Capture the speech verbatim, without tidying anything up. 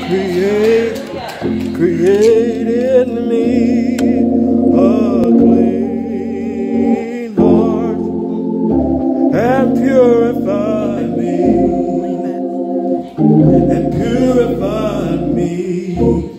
Create, create in me a clean heart and purify me, and purify me.